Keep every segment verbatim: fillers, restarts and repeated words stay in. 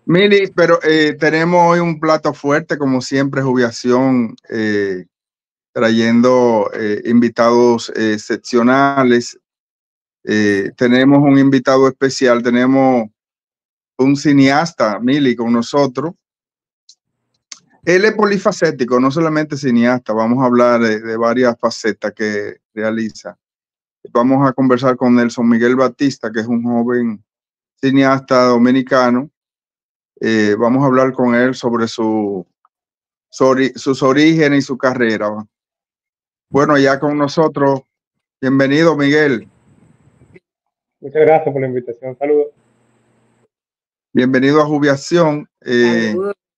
Mili, pero eh, tenemos hoy un plato fuerte, como siempre, Jubiación, eh, trayendo eh, invitados eh, excepcionales. Eh, tenemos un invitado especial, tenemos un cineasta, Mili, con nosotros. Él es polifacético, no solamente cineasta, vamos a hablar de, de varias facetas que realiza. Vamos a conversar con Nelson Miguel Batista, que es un joven cineasta dominicano. Eh, vamos a hablar con él sobre su sus orígenes y su carrera. Bueno, ya con nosotros, bienvenido, Miguel. Muchas gracias por la invitación. Saludos. Bienvenido a Jubiación. Eh,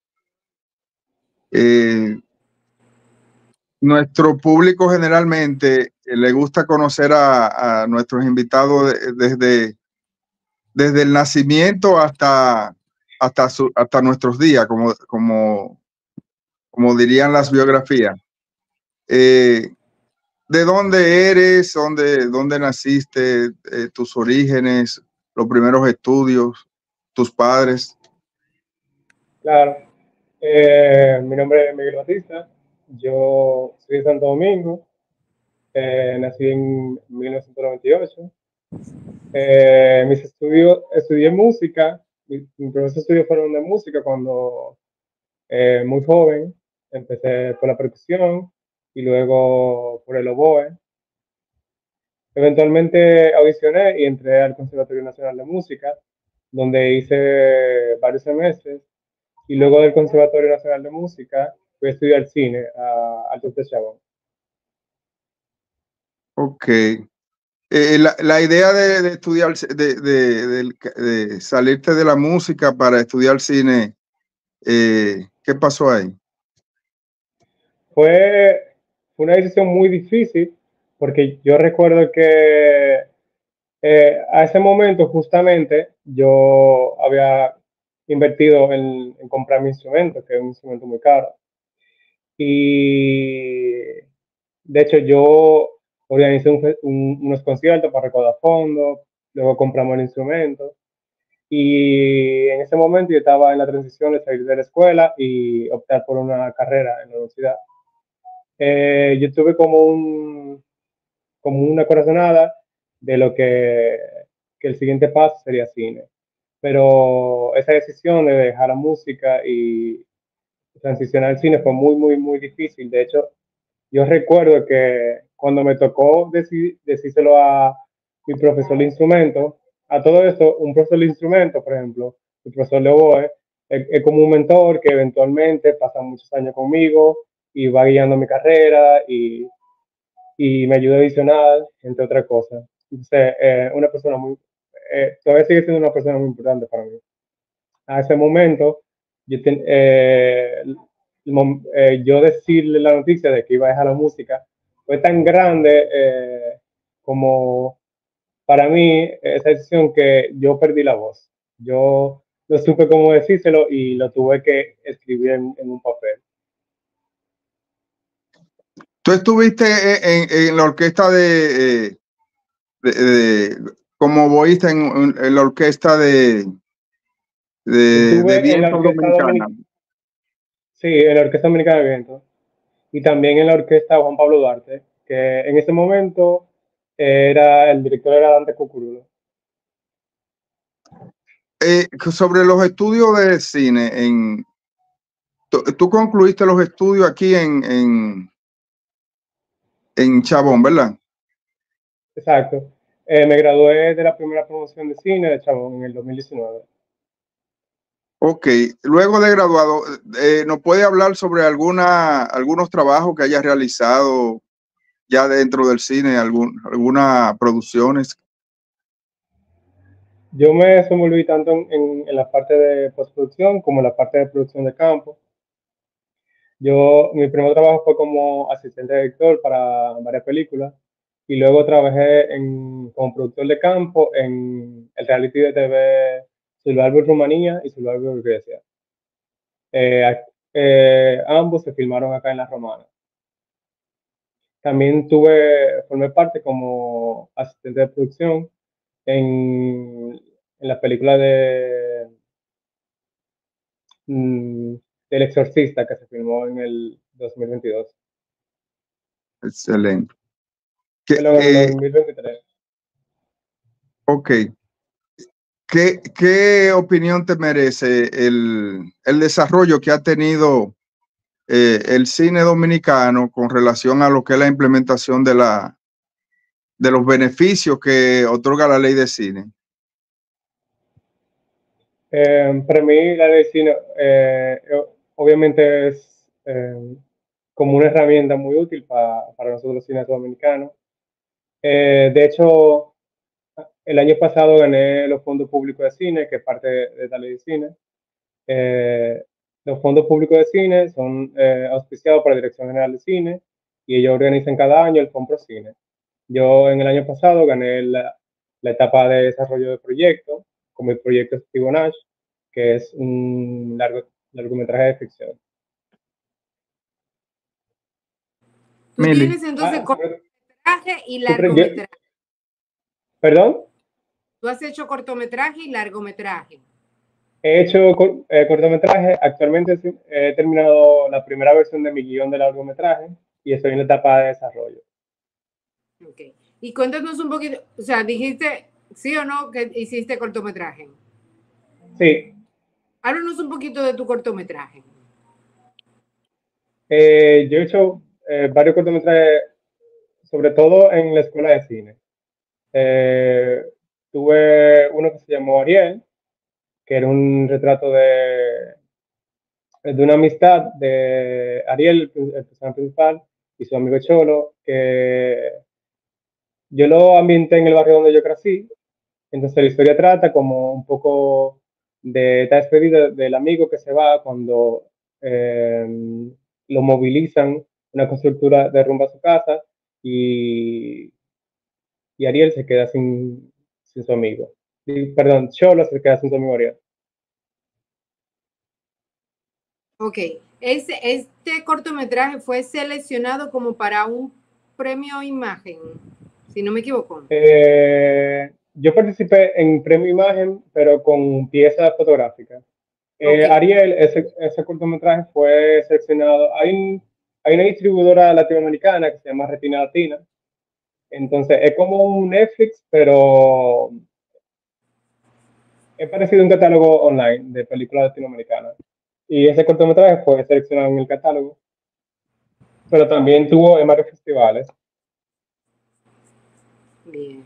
eh, nuestro público generalmente eh, le gusta conocer a, a nuestros invitados de, desde, desde el nacimiento hasta, hasta, su, hasta nuestros días, como, como, como dirían las biografías. Eh, ¿De dónde eres? ¿Dónde, dónde naciste? Eh, ¿Tus orígenes? ¿Los primeros estudios? ¿Tus padres? Claro. Eh, mi nombre es Miguel Batista. Yo soy de Santo Domingo. Eh, nací en mil novecientos noventa y ocho. Eh, mis estudios, estudié música. Mis, mis primeros estudios fueron de música cuando eh, muy joven. Empecé por la percusión y luego por el oboe. Eventualmente audicioné y entré al Conservatorio Nacional de Música, donde hice varios semestres. Y luego del Conservatorio Nacional de Música fui a estudiar cine a Altos de Chabón. Ok. Eh, la, la, idea de, de estudiar, de, de, de, de, salirte de la música para estudiar cine, eh, ¿qué pasó ahí? Fue, fue una decisión muy difícil porque yo recuerdo que eh, a ese momento justamente yo había invertido en, en comprar mi instrumento, que es un instrumento muy caro. Y de hecho yo organicé un, un, unos conciertos para recaudar fondos, luego compramos el instrumento. Y en ese momento yo estaba en la transición de salir de la escuela y optar por una carrera en la universidad. Eh, yo tuve como, un, como una corazonada de lo que, que el siguiente paso sería cine. Pero esa decisión de dejar la música y transicionar al cine fue muy, muy, muy difícil. De hecho, yo recuerdo que cuando me tocó decir, decírselo a mi profesor de instrumento, a todo esto, un profesor de instrumento, por ejemplo, el profesor de oboe, es, es como un mentor que eventualmente pasa muchos años conmigo y va guiando mi carrera y, y me ayuda a adicional, entre otras cosas. Entonces, eh, una persona muy, eh, todavía sigue siendo una persona muy importante para mí. A ese momento, yo, ten, eh, eh, yo decirle la noticia de que iba a dejar la música fue tan grande eh, como para mí esa decisión que yo perdí la voz. Yo no supe cómo decírselo y lo tuve que escribir en, en un papel. ¿Tú estuviste en, en la orquesta de, de, de como boísta en, en, la orquesta de, de, de Estuve en la viento orquesta dominicana? dominicana. Sí, en la orquesta dominicana de viento. Y también en la orquesta Juan Pablo Duarte, que en ese momento era el director era Dante Cucurulo. Eh, sobre los estudios de cine, en, tú, tú concluiste los estudios aquí en, en, en Chabón, ¿verdad? Exacto. Eh, me gradué de la primera promoción de cine de Chabón en el dos mil diecinueve. Ok, luego de graduado, eh, ¿nos puede hablar sobre alguna, algunos trabajos que haya realizado ya dentro del cine, algún, algunas producciones? Yo me desenvolví tanto en, en, en la parte de postproducción como en la parte de producción de campo. Yo, mi primer trabajo fue como asistente de director para varias películas y luego trabajé en, como productor de campo en el reality de T V Survivor Rumanía y Survivor Grecia. Eh, eh, ambos se filmaron acá en La Romana. También tuve, formé parte como asistente de producción en, en las películas de mm, del Exorcista que se filmó en el dos mil veintidós. Excelente. Que, Perdón, en el eh, dos mil veintitrés. ok. ¿Qué, ¿Qué opinión te merece el, el desarrollo que ha tenido eh, el cine dominicano con relación a lo que es la implementación de, la, de los beneficios que otorga la ley de cine? Eh, para mí la ley de cine eh, obviamente es eh, como una herramienta muy útil pa, para nosotros los cines dominicanos. Eh, de hecho, el año pasado gané los fondos públicos de cine, que es parte de, de la ley de cine. Eh, los fondos públicos de cine son eh, auspiciados por la Dirección General de Cine y ellos organizan cada año el Compro Cine. Yo en el año pasado gané la, la etapa de desarrollo de proyecto, como el proyecto Steve Nash, que es un largo, largometraje de ficción. Tú Mili. tienes entonces Ah, cortometraje y yo- largometraje. ¿Perdón? Tú has hecho cortometraje y largometraje. He hecho eh, cortometraje. Actualmente he terminado la primera versión de mi guión de largometraje y estoy en la etapa de desarrollo. Ok. Y cuéntanos un poquito, o sea, dijiste sí o no que hiciste cortometraje. Sí. Háblanos un poquito de tu cortometraje. Eh, yo he hecho eh, varios cortometrajes, sobre todo en la escuela de cine. Eh, tuve uno que se llamó Ariel, que era un retrato de, de una amistad de Ariel, el personaje principal, y su amigo Cholo, que yo lo ambienté en el barrio donde yo crecí. Entonces la historia trata como un poco de esta despedida del amigo que se va cuando eh, lo movilizan, una constructora derrumba su casa y, y Ariel se queda sin, sin su amigo. Y, perdón, Cholo se queda sin su amigo Ariel. Ok, este, este cortometraje fue seleccionado como para un premio Imagen, si no me equivoco. Eh, yo participé en Premio Imagen, pero con piezas fotográficas. Eh, Okay. Ariel, ese, ese cortometraje fue seleccionado. Hay, un, hay una distribuidora latinoamericana que se llama Retina Latina. Entonces, es como un Netflix, pero es parecido a un catálogo online de películas latinoamericanas. Y ese cortometraje fue seleccionado en el catálogo, pero también tuvo en varios festivales. Bien.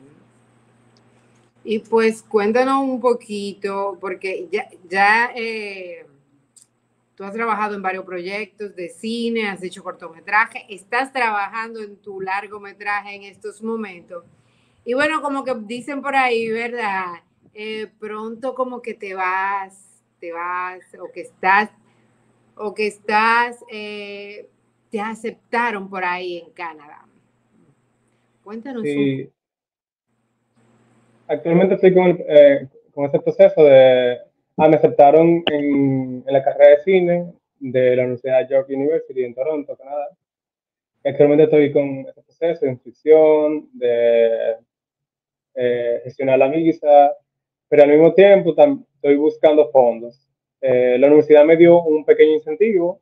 Y pues cuéntanos un poquito, porque ya, ya eh, tú has trabajado en varios proyectos de cine, has hecho cortometraje, estás trabajando en tu largometraje en estos momentos. Y bueno, como que dicen por ahí, ¿verdad? Eh, pronto como que te vas, te vas, o que estás, o que estás, eh, te aceptaron por ahí en Canadá. Cuéntanos un poco. Sí, actualmente estoy con, el, eh, con ese proceso de... Ah, me aceptaron en, en la carrera de cine de la Universidad York University en Toronto, Canadá. Actualmente estoy con ese proceso de inscripción, de eh, gestionar la visa, pero al mismo tiempo estoy buscando fondos. Eh, la universidad me dio un pequeño incentivo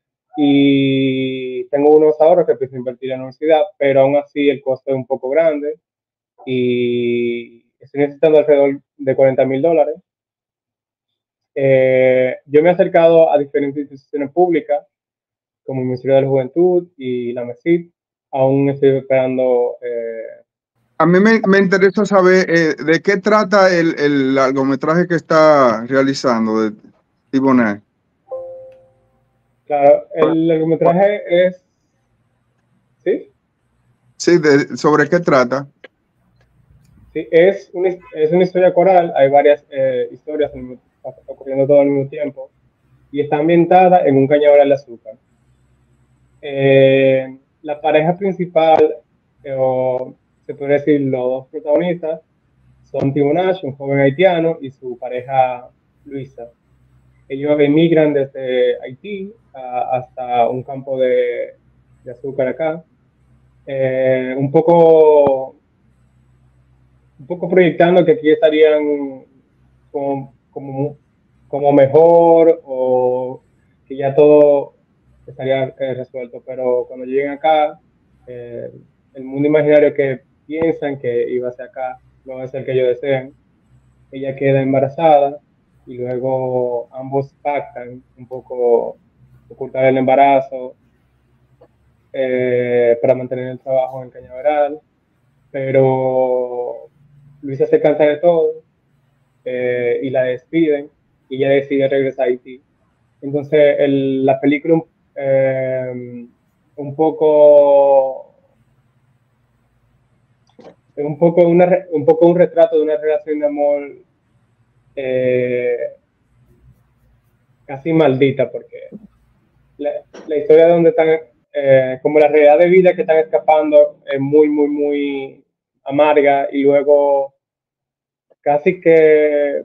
y tengo unos ahorros que empiezo a invertir en la universidad, pero aún así el costo es un poco grande y estoy necesitando alrededor de cuarenta mil dólares. Eh, yo me he acercado a diferentes instituciones públicas, como el Ministerio de la Juventud y la MESID. Aún estoy esperando. Eh, A mí me, me interesa saber eh, de qué trata el, el largometraje que está realizando de Steve Nash. claro, el largometraje es. ¿Sí? Sí, de, ¿sobre qué trata? Sí, es una, es una historia coral. Hay varias eh, historias ocurriendo todo al mismo tiempo y está ambientada en un cañaveral de azúcar. Eh, la pareja principal, eh, o se puede decir los dos protagonistas, son Timo Nash, un joven haitiano, y su pareja Luisa. Ellos emigran desde Haití a, hasta un campo de, de azúcar acá. Eh, un poco un poco proyectando que aquí estarían como, como, como mejor o que ya todo estaría eh, resuelto, pero cuando lleguen acá, eh, el mundo imaginario que piensan que iba a ser acá no es el que ellos desean. Ella queda embarazada y luego ambos pactan un poco ocultar el embarazo eh, para mantener el trabajo en Cañaveral, pero Luisa se cansa de todo eh, y la despiden y ella decide regresar a Haití. Entonces el, la película eh, un poco un poco una un poco un retrato de una relación de amor eh, casi maldita, porque la, la historia donde están eh, como la realidad de vida que están escapando es muy muy muy amarga y luego casi que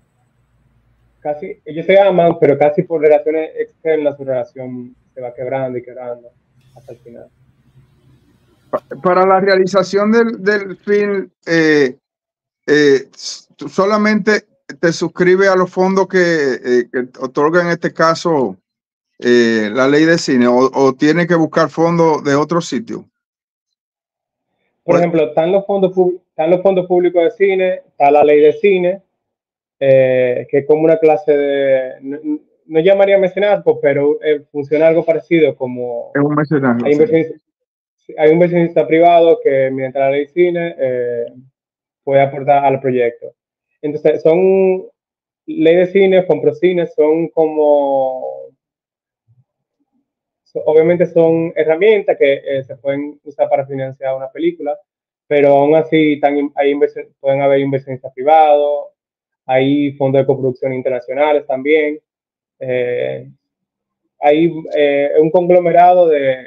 casi ellos se aman, pero casi por relaciones externas su relación se va quebrando y quebrando hasta el final. Para la realización del, del film, eh, eh, solamente te suscribes a los fondos que, eh, que otorga en este caso eh, la ley de cine, o, o tienes que buscar fondos de otro sitio. Por ejemplo, están los fondos, están los fondos públicos de cine, está la ley de cine, eh, que es como una clase de, no, no llamaría mecenazgo, pero eh, funciona algo parecido como... Es un mecenazgo. Hay, inversionista, sí. Hay un inversionista privado que mediante la ley de cine eh, puede aportar al proyecto. Entonces, son ley de cine, Fomprocine, son como... Obviamente son herramientas que eh, se pueden usar para financiar una película, pero aún así están, hay pueden haber inversionistas privados, hay fondos de coproducción internacionales también. Eh, hay eh, un conglomerado de,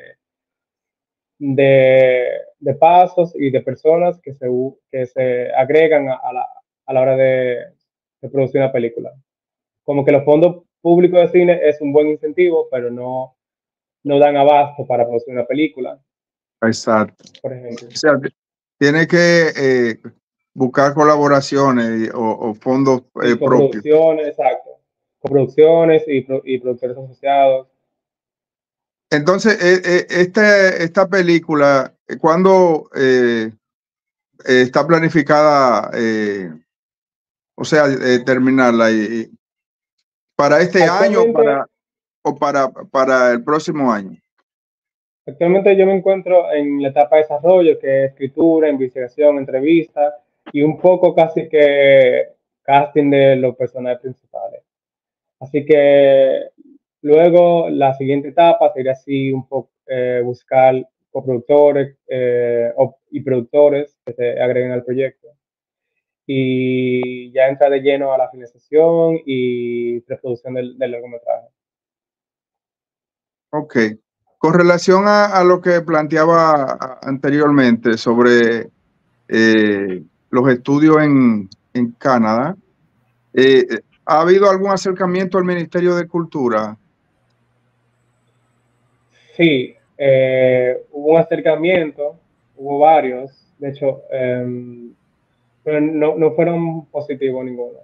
de, de, pasos y de personas que se, que se agregan a, a, la, a la hora de, de producir una película. Como que los fondos públicos de cine es un buen incentivo, pero no, no dan abasto para producir una película. Exacto. Por ejemplo. O sea, tiene que eh, buscar colaboraciones o, o fondos eh, sí, propios. Exacto. Coproducciones y, pro, y productores asociados. Entonces, eh, eh, este, esta película, ¿cuándo eh, está planificada? Eh, o sea, eh, terminarla y, para este año para, o para, para el próximo año. Actualmente yo me encuentro en la etapa de desarrollo, que es escritura, investigación, entrevista y un poco casi que casting de los personajes principales. Así que luego la siguiente etapa sería así un poco eh, buscar coproductores eh, y productores que se agreguen al proyecto. Y ya entra de lleno a la finalización y preproducción del, del largometraje. Ok. Con relación a, a lo que planteaba anteriormente sobre eh, los estudios en, en Canadá, eh, ¿ha habido algún acercamiento al Ministerio de Cultura? Sí, eh, hubo un acercamiento, hubo varios, de hecho, eh, pero no, no fueron positivos ninguno.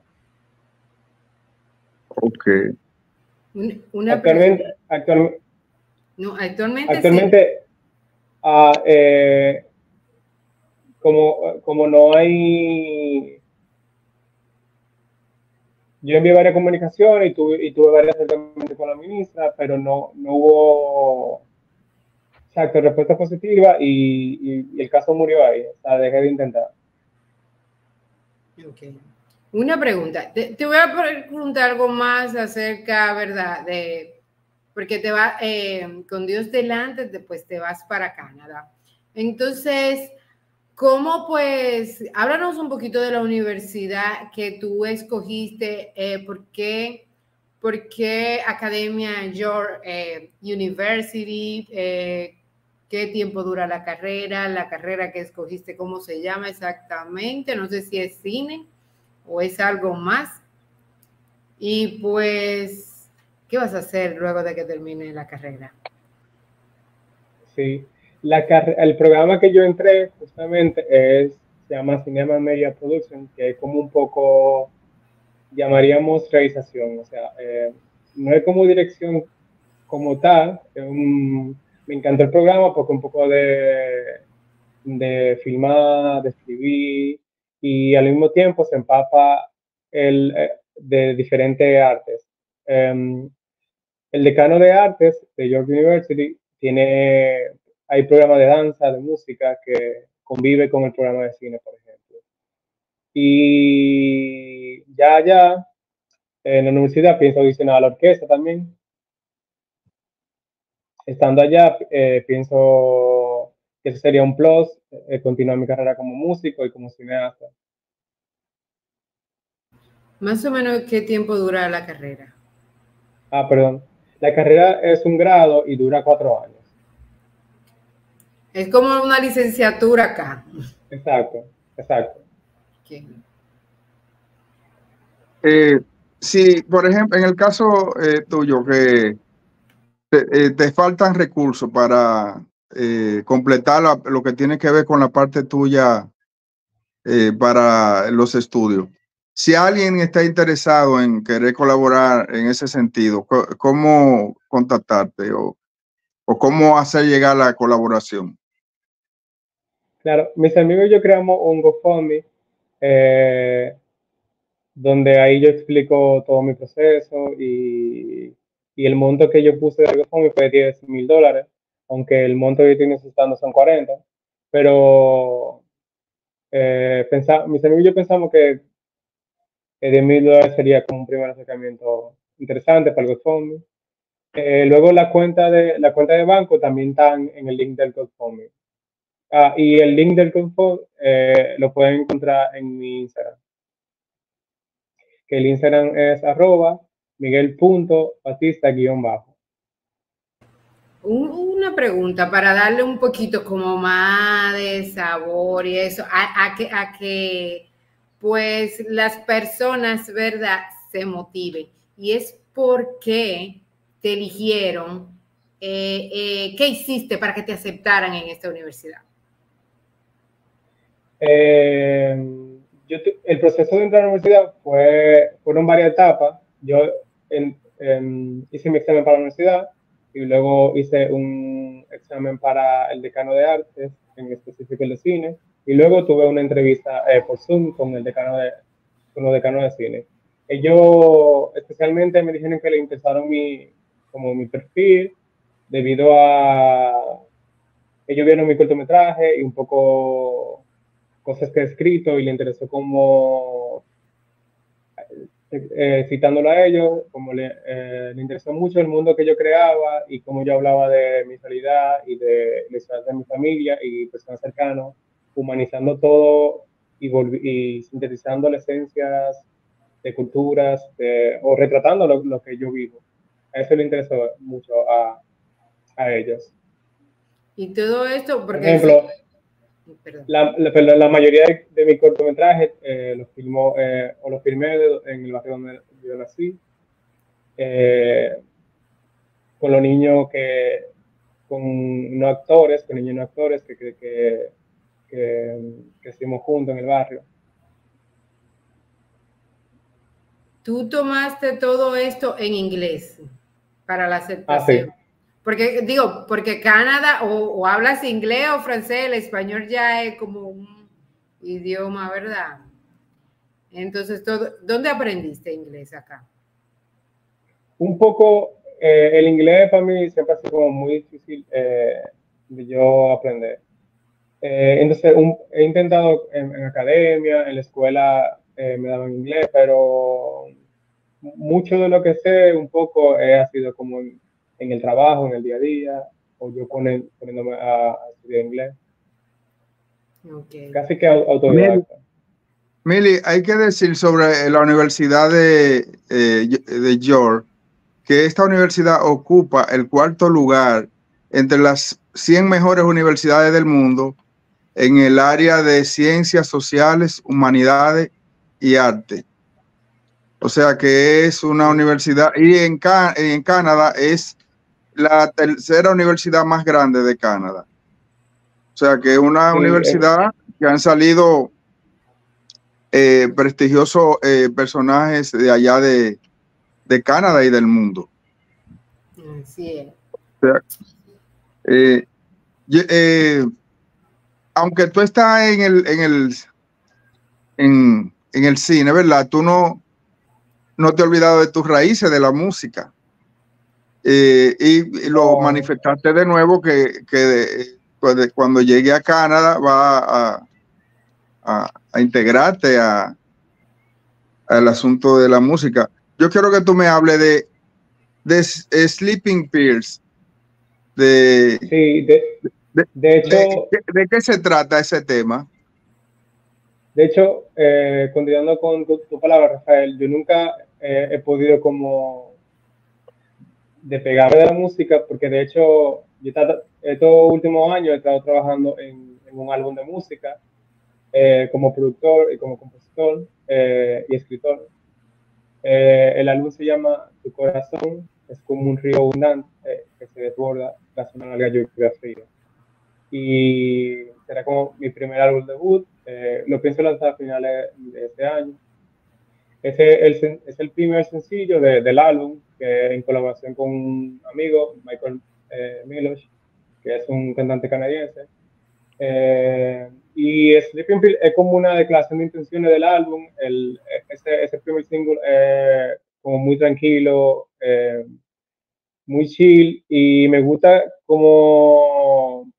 Ok. Una actualmente, actual, no, actualmente, actualmente sí. uh, eh, como, como no hay... Yo envié varias comunicaciones y tuve, y tuve varios acercamientos con la ministra, pero no, no hubo... Exacto, respuesta positiva y, y, y el caso murió ahí, o sea, dejé de intentar. Okay. Una pregunta, te, te voy a preguntar algo más acerca, ¿verdad? De, porque te va, eh, con Dios delante, después te vas para Canadá. Entonces, ¿cómo pues, háblanos un poquito de la universidad que tú escogiste, eh, ¿por qué, por qué Academia York eh, University? Eh, ¿Qué tiempo dura la carrera? La carrera que escogiste, ¿cómo se llama exactamente? No sé si es cine o es algo más. Y pues, ¿qué vas a hacer luego de que termine la carrera? Sí, la el programa que yo entré justamente es, se llama Cinema Media Production, que es como un poco llamaríamos realización. O sea, eh, no es como dirección como tal. Un, me encantó el programa porque un poco de, de filmar, de escribir, y al mismo tiempo se empapa el, de diferentes artes. Um, el decano de artes de York University tiene, hay programas de danza, de música que convive con el programa de cine, por ejemplo. Y ya allá, en la universidad, pienso audicionar a la orquesta también. Estando allá, eh, pienso que eso sería un plus, eh, continuar mi carrera como músico y como cineasta. Más o menos, ¿qué tiempo dura la carrera? Ah, perdón. La carrera es un grado y dura cuatro años. Es como una licenciatura acá. Exacto, exacto. Okay. Eh, si, por ejemplo, en el caso eh, tuyo, que te, eh, te faltan recursos para eh, completar la, lo que tiene que ver con la parte tuya eh, para los estudios. Si alguien está interesado en querer colaborar en ese sentido, ¿cómo contactarte o, o cómo hacer llegar la colaboración? Claro, mis amigos y yo creamos un GoFundMe eh, donde ahí yo explico todo mi proceso y, y el monto que yo puse de GoFundMe fue diez mil dólares, aunque el monto que estoy necesitando son cuarenta, pero eh, pensa, mis amigos y yo pensamos que diez mil dólares sería como un primer acercamiento interesante para el GoFundMe. Eh, luego la cuenta de la cuenta de banco también está en el link del GoFundMe. Ah, y el link del GoFundMe eh, lo pueden encontrar en mi Instagram. Que el Instagram es arroba miguel.batista-bajo. Una pregunta para darle un poquito como más de sabor y eso, a, a, que, a que pues las personas, ¿verdad?, se motiven. Y es porque te eligieron, eh, eh, ¿qué hiciste para que te aceptaran en esta universidad? Eh, yo, el proceso de entrar a la universidad fue, fueron varias etapas. Yo en, en, hice mi examen para la universidad y luego hice un examen para el decano de artes, en específico el de cine, y luego tuve una entrevista eh, por Zoom con el decano de, con los decanos de cine. Ellos especialmente me dijeron que le interesaron mi, como mi perfil, debido a ellos vieron mi cortometraje y un poco cosas que he escrito y le interesó como eh, citándolo a ellos, como le, eh, le interesó mucho el mundo que yo creaba y cómo yo hablaba de mi realidad y de la historia de mi familia y personas cercanas, humanizando todo y, y sintetizando las esencias de culturas de, o retratando lo, lo que yo vivo. A eso le interesó mucho a, a ellos. Y todo esto, porque... Por ejemplo, La, la, la mayoría de, de mi cortometraje eh, los filmó eh, o los filmé en el barrio donde yo nací, eh, con los niños que, con no actores, con niños no actores que, que, que, que, que estuvimos juntos en el barrio. Tú tomaste todo esto en inglés para la aceptación. Ah, sí. Porque digo, porque Canadá o, o hablas inglés o francés, el español ya es como un idioma, ¿verdad? Entonces, todo, ¿dónde aprendiste inglés acá? Un poco, eh, el inglés para mí siempre ha sido como muy difícil eh, de yo aprender. Eh, entonces, un, he intentado en, en academia, en la escuela eh, me daban inglés, pero mucho de lo que sé un poco eh, ha sido como en, en el trabajo, en el día a día, o yo ponen, poniéndome a, a estudiar inglés. Okay. Casi que autodidacta. Mili, hay que decir sobre la Universidad de, eh, de York, que esta universidad ocupa el cuarto lugar entre las cien mejores universidades del mundo en el área de ciencias sociales, humanidades y arte. O sea que es una universidad, y en, Can en Canadá es la tercera universidad más grande de Canadá. O sea que es una Sí, universidad eh, que han salido eh, prestigiosos eh, personajes de allá de, de Canadá y del mundo. Así es. O sea, eh, eh, aunque tú estás en el, en el, en, en el cine, ¿verdad? Tú no, no te has olvidado de tus raíces, de la música. Eh, y, y lo Oh. manifestaste de nuevo que, que de, pues de, cuando llegue a Canadá va a, a, a integrarte a, al asunto de la música. Yo quiero que tú me hables de, de, de Sleeping Pills. De, Sí, de, de, de hecho, de, de, ¿de qué se trata ese tema? De hecho, eh, continuando con tu, tu palabra, Rafael, yo nunca eh, he podido como despegarme de la música, porque de hecho, yo estado, estos últimos años he estado trabajando en, en un álbum de música eh, como productor y como compositor eh, y escritor. Eh, el álbum se llama Tu Corazón, es como un río abundante eh, que se desborda tras una larga lluvia fría. Y será como mi primer álbum debut. Eh, lo pienso lanzar a finales de este año. Ese es el, es el primer sencillo de, del álbum, que en colaboración con un amigo, Michael eh, Milosh, que es un cantante canadiense. Eh, y Sleeping Pill es como una declaración de intenciones del álbum. El, ese, ese primer single eh, como muy tranquilo, eh, muy chill, y me gusta como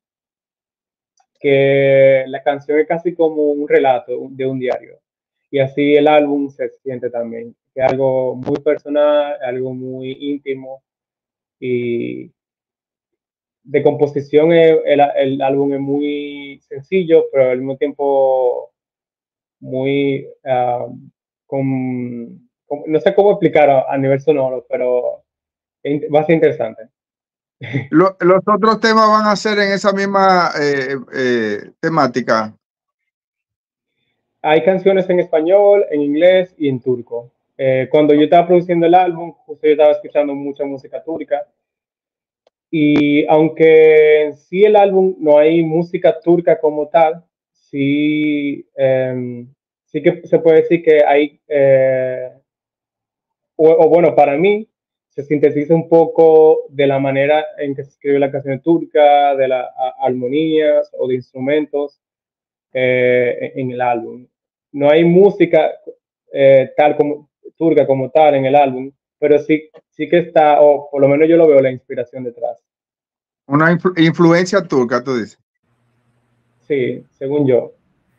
que la canción es casi como un relato de un diario. Y así el álbum se siente también, que es algo muy personal, algo muy íntimo, y de composición el, el, el álbum es muy sencillo, pero al mismo tiempo muy uh, con, con, no sé cómo explicar a, a nivel sonoro, pero va a ser interesante. Lo, los otros temas van a ser en esa misma eh, eh, temática. Hay canciones en español, en inglés y en turco. Eh, cuando yo estaba produciendo el álbum, justo yo estaba escuchando mucha música turca. Y aunque en sí el álbum no hay música turca como tal, sí, eh, sí que se puede decir que hay, eh, o, o bueno, para mí, se sintetiza un poco de la manera en que se escribe la canción turca, de las armonías o de instrumentos eh, en el álbum. No hay música eh, tal como turca como tal en el álbum, pero sí, sí que está, o por lo menos yo lo veo, la inspiración detrás. Una influ influencia turca, tú dices. Sí, según yo.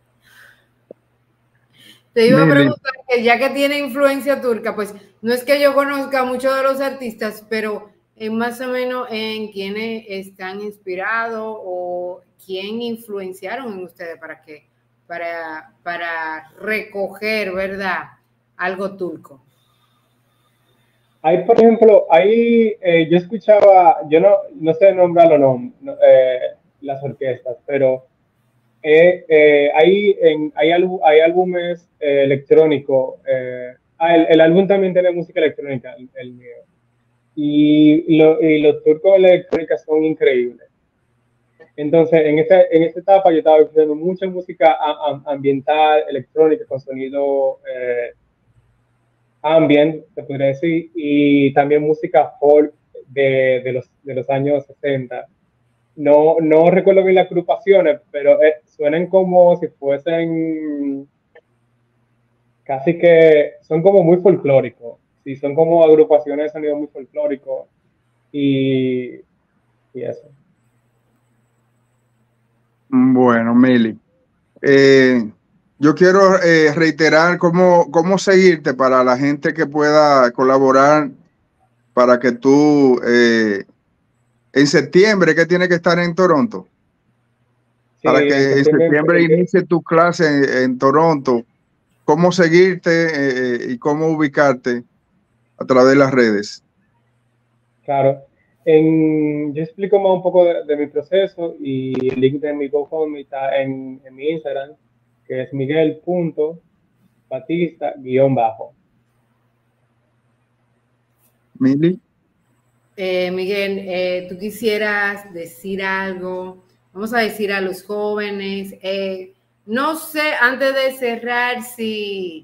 Te iba a preguntar que ya que tiene influencia turca, pues no es que yo conozca mucho de los artistas, pero en más o menos en quiénes están inspirados o quién influenciaron en ustedes para que para, para recoger, ¿verdad? Algo turco. Hay, por ejemplo, ahí eh, yo escuchaba, yo no, no sé nombrarlo, no, no eh, las orquestas, pero eh, eh, hay, en, hay, álbum, hay álbumes eh, electrónicos. Eh, ah, el, el, álbum también tiene música electrónica, el, el mío. Y, lo, y los turcos electrónicas son increíbles. Entonces, en esta, en esta etapa yo estaba escuchando mucha música a, a, ambiental, electrónica, con sonido eh, ambient, se podría decir, y también música folk de, de, los, de los años sesenta. No, no recuerdo bien las agrupaciones, pero eh, suenan como si fuesen casi que son como muy folclóricos. Sí, son como agrupaciones de sonido muy folclórico y, y eso. Bueno, Mili, eh, yo quiero eh, reiterar cómo, cómo seguirte para la gente que pueda colaborar para que tú eh, en septiembre, que tiene que estar en Toronto, Sí, para que en en septiembre, septiembre en, inicie tu clase en, en Toronto, cómo seguirte eh, y cómo ubicarte a través de las redes. Claro. En, yo explico más un poco de, de mi proceso, y el link de mi GoFundMe está en, en mi Instagram, que es miguel.batista-bajo. Mili. Eh, Miguel, eh, ¿tú quisieras decir algo? Vamos a decir a los jóvenes, eh, no sé, antes de cerrar, si,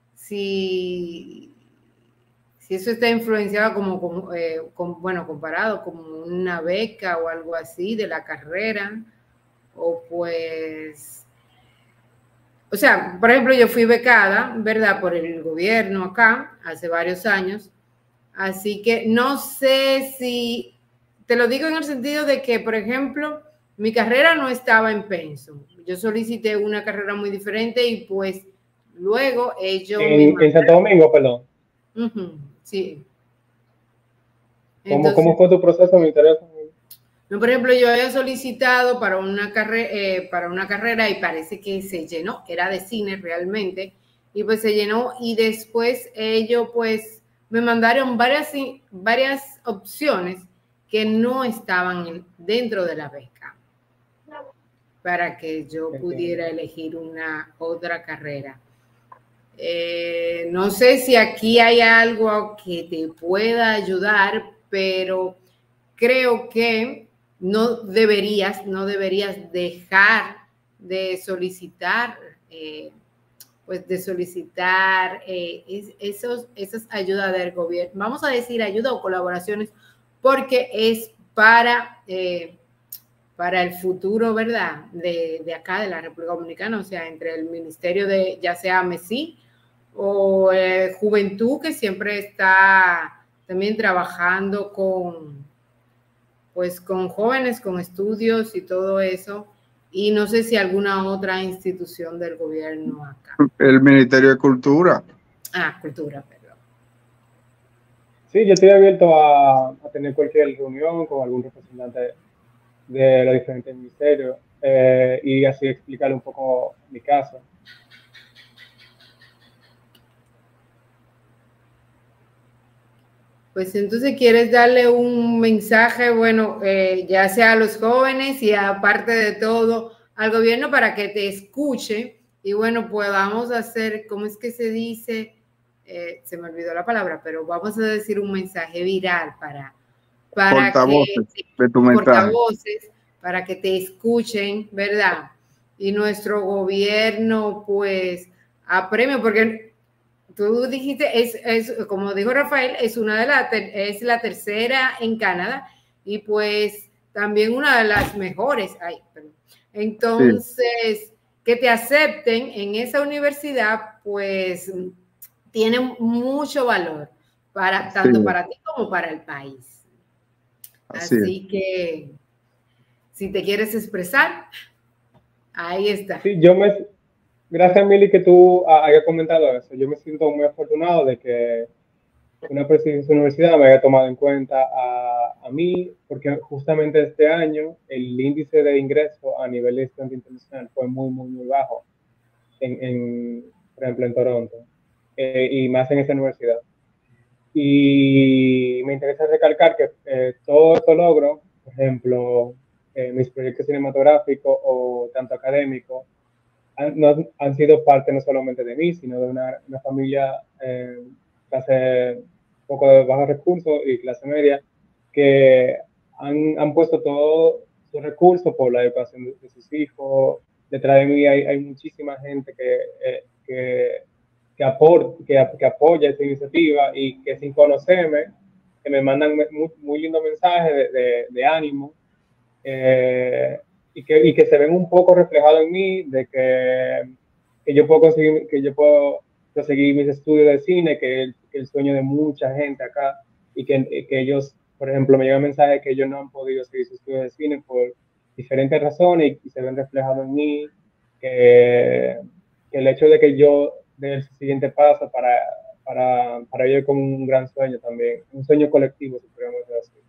si, si eso está influenciado como, como eh, con, bueno, comparado como una beca o algo así de la carrera, o pues, o sea, por ejemplo, yo fui becada, ¿verdad? Por el gobierno acá, hace varios años, así que no sé si, te lo digo en el sentido de que, por ejemplo, mi carrera no estaba en Pensum. Yo solicité una carrera muy diferente y pues luego ellos me En, en Santo Domingo, perdón. Uh-huh, sí. ¿Cómo, Entonces, ¿Cómo fue tu proceso? Me interesa. no, por ejemplo, yo había solicitado para una, carre eh, para una carrera y parece que se llenó, era de cine realmente, y pues se llenó y después ellos pues me mandaron varias, varias opciones que no estaban en, dentro de la beca para que yo pudiera elegir una otra carrera. Eh, no sé si aquí hay algo que te pueda ayudar, pero creo que no deberías, no deberías dejar de solicitar, eh, pues de solicitar eh, es, esos, esas ayudas del gobierno. Vamos a decir ayuda o colaboraciones, porque es para, eh, para el futuro, ¿verdad? De, de acá, de la República Dominicana, o sea, entre el ministerio de, ya sea MESI o eh, Juventud, que siempre está también trabajando con pues con jóvenes, con estudios y todo eso, y no sé si alguna otra institución del gobierno acá. El Ministerio de Cultura. Ah, Cultura, perdón. Sí, yo estoy abierto a, a tener cualquier reunión con algún representante de los diferentes ministerios eh, y así explicar un poco mi caso. Pues entonces quieres darle un mensaje, bueno, eh, ya sea a los jóvenes y aparte de todo al gobierno para que te escuche y bueno, pues vamos a hacer, ¿cómo es que se dice? Eh, se me olvidó la palabra, pero vamos a decir un mensaje viral para, para portavoces que de tu mensaje. Portavoces, para que te escuchen, ¿verdad? Y nuestro gobierno, pues, apremie, porque tú dijiste, es, es, como dijo Rafael, es una de las, es la tercera en Canadá y pues también una de las mejores. Ay, perdón. Entonces, sí, que te acepten en esa universidad, pues tiene mucho valor para tanto sí, para ti como para el país. Así, Así que si te quieres expresar, ahí está. Sí, yo me, gracias, Mili, que tú hayas comentado eso. Yo me siento muy afortunado de que una prestigiosa universidad me haya tomado en cuenta a, a mí, porque justamente este año el índice de ingreso a nivel de estudiante internacional fue muy, muy, muy bajo, en, en por ejemplo, en Toronto, eh, y más en esa universidad. Y me interesa recalcar que eh, todo esto logro, por ejemplo, eh, mis proyectos cinematográficos o tanto académicos, han, no, han sido parte no solamente de mí, sino de una, una familia eh, clase un poco de bajos recursos y clase media, que han, han puesto todos sus recursos por la educación de, de sus hijos. Detrás de mí hay, hay muchísima gente que, eh, que, que, aport, que, que apoya esta iniciativa y que sin conocerme, que me mandan muy, muy lindos mensajes de, de, de ánimo. Eh, y, que, y que se ven un poco reflejados en mí, de que, que yo puedo conseguir, que yo puedo proseguir mis estudios de cine, que es el, el sueño de mucha gente acá, y que, que ellos, por ejemplo, me llegan mensajes que ellos no han podido seguir sus estudios de cine por diferentes razones y, y se ven reflejados en mí, que, que el hecho de que yo dé el siguiente paso para, para, para ellos como un gran sueño también, un sueño colectivo, si podríamos decir.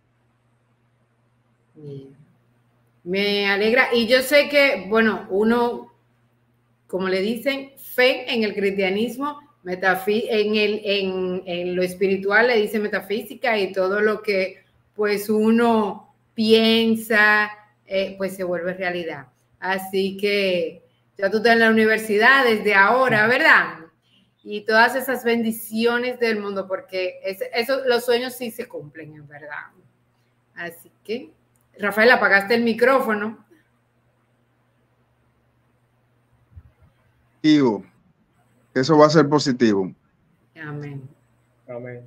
Bien. Me alegra. Y yo sé que, bueno, uno, como le dicen, fe en el cristianismo, en, el, en, en lo espiritual le dice metafísica y todo lo que pues uno piensa, eh, pues se vuelve realidad. Así que ya tú estás en la universidad desde ahora, ¿verdad? Y todas esas bendiciones del mundo, porque es, eso, los sueños sí se cumplen, en verdad. Así que, Rafael, apagaste el micrófono. positivo. Eso va a ser positivo. Amén. Amén.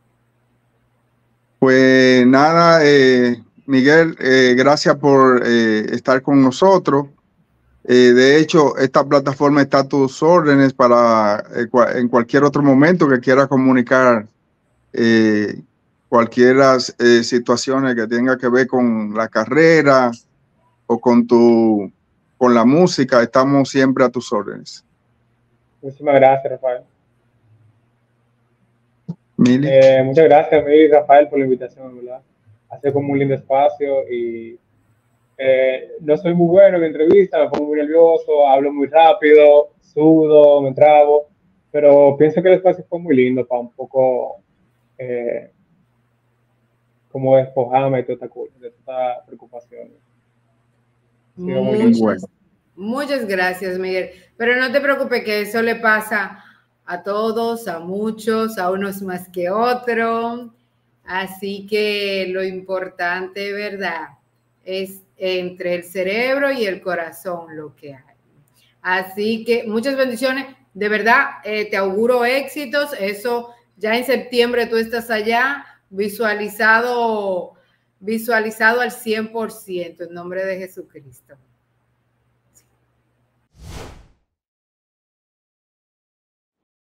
Pues nada, eh, Miguel, eh, gracias por eh, estar con nosotros. Eh, de hecho, esta plataforma está a tus órdenes para eh, cua en cualquier otro momento que quieras comunicar eh, cualquier eh, situaciones que tenga que ver con la carrera o con tu con la música. Estamos siempre a tus órdenes. Muchísimas gracias, Rafael. Mili. Eh, muchas gracias, Mili y Rafael, por la invitación, ¿verdad? Ha sido como un lindo espacio y eh, no soy muy bueno en entrevistas, me pongo muy nervioso, hablo muy rápido, sudo, me trabo, pero pienso que el espacio fue muy lindo para un poco eh, como despojarme de toda esta, de toda preocupación. Muchas, bueno. muchas gracias, Miguel. Pero no te preocupes que eso le pasa a todos, a muchos, a unos más que otros. Así que lo importante, ¿verdad?, es entre el cerebro y el corazón lo que hay. Así que muchas bendiciones. De verdad, eh, te auguro éxitos. Eso ya en septiembre tú estás allá visualizado, visualizado al cien por ciento en nombre de Jesucristo.